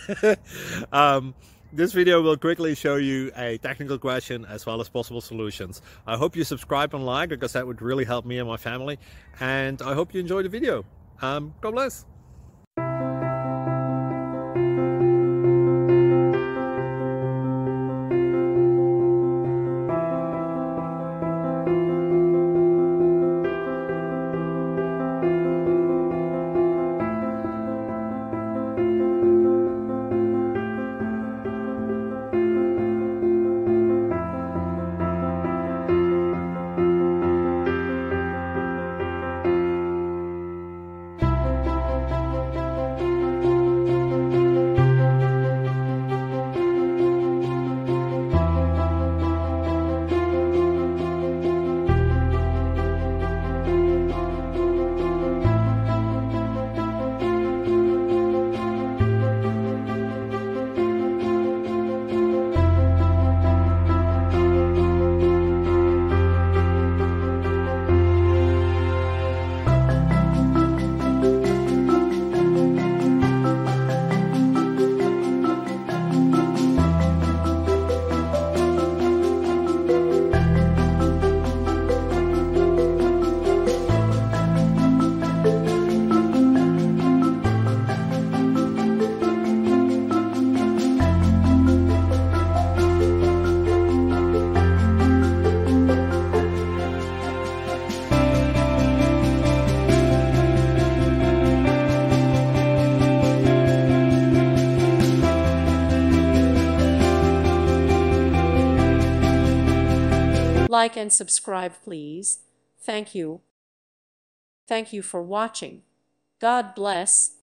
This video will quickly show you a technical question as well as possible solutions. I hope you subscribe and like, because that would really help me and my family. And I hope you enjoy the video. God bless. Like and subscribe, please. Thank you. Thank you for watching. God bless.